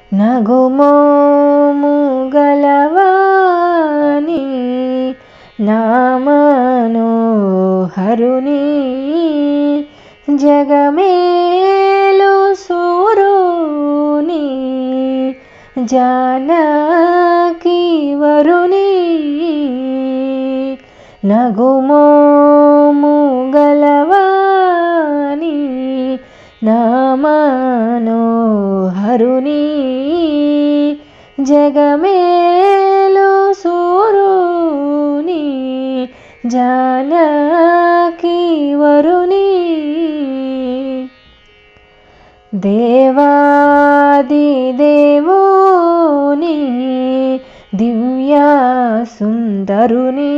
నగుమోము గలవాని నామనోహరుని జగమేలు సూరుని జానకి వరుని నగుమోము గలవాని నామనోహరుని జగమేలు సూరుని జానకి వరుని దేవాది దేవుని దివ్య సుందరుని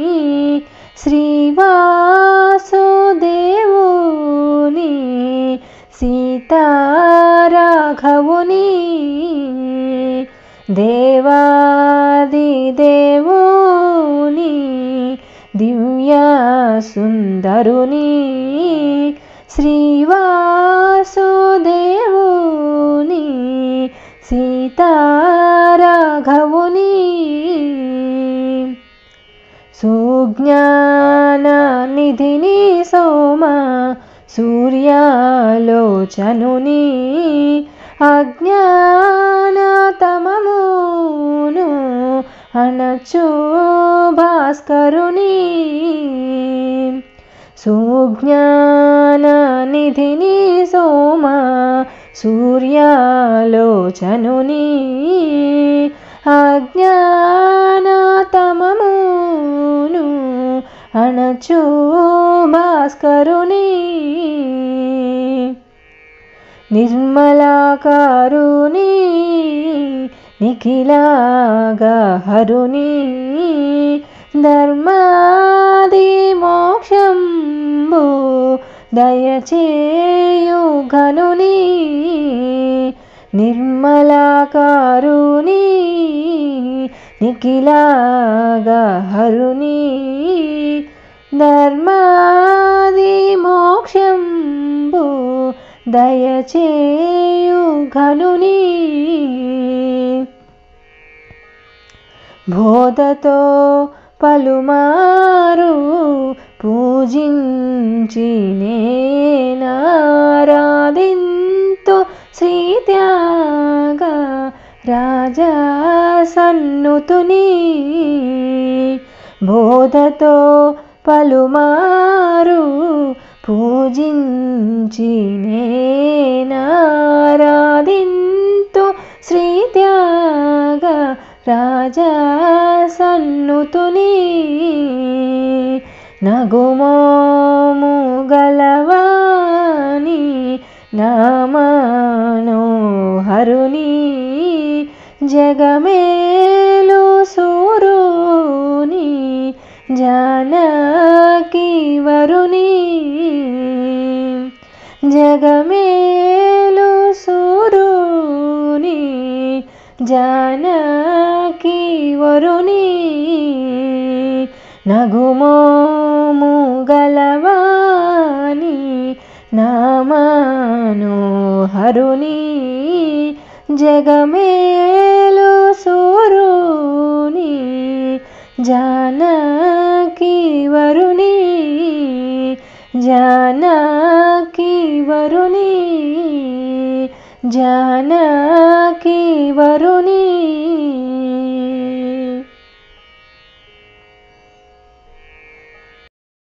శ్రీవాసుదేవుని సీతారాఘవుని దేవాది దేవుని దివ్య సుందరుని శ్రీవాసుదేవుని సీతారాఘవుని సుజ్ఞాన నిధిని సోమ సూర్యాలోచనుని అజ్ఞానతమమును అణచు భాస్కరుని సుజ్ఞాన నిధిని సోమ సూర్యాలోచనుని అజ్ఞానతమమును అణచు భాస్కరుని నిర్మలాకారుని నిఖిలాగహరుని ధర్మాది మోక్షంబు దయచేయు ఘనుని నిర్మలాకారుని నిఖిలాగహరుని ధర్మాది మోక్షంబు దయచేయు ఘనుని బోధతో పలుమారు పూజించి నేనారాధింతు శ్రీత్యాగ రాజసన్నుతుని బోధతో పలుమారు పూజించి నేనారాధింతు శ్రీత్యాగ రాజసన్నుతుని నగుమోము గలవాని నామనోహరుని జగమేలు సూరుని జానకి వరుని జగమేలు సూరుని జానకి వరుని నగుమోము గలవాని నామనోహరుని జగమేలు సూరుని జానకి వరుని జానకి వరుని జానకి వరుని